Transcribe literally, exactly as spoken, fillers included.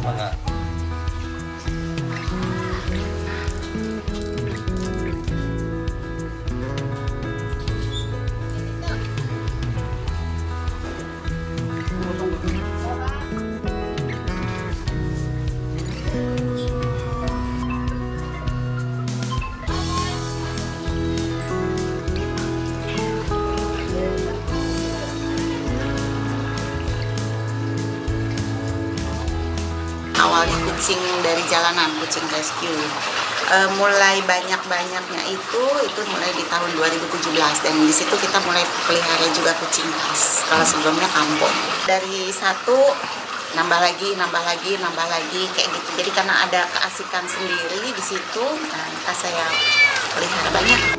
Mangga. Awalnya kucing dari jalanan, kucing rescue. E, mulai banyak-banyaknya itu, itu mulai di tahun dua ribu tujuh belas, dan di situ kita mulai pelihara juga kucing khas. Kalau sebelumnya kampung. Dari satu nambah lagi, nambah lagi, nambah lagi kayak gitu. Jadi karena ada keasikan sendiri di situ, nah, saya pelihara banyak.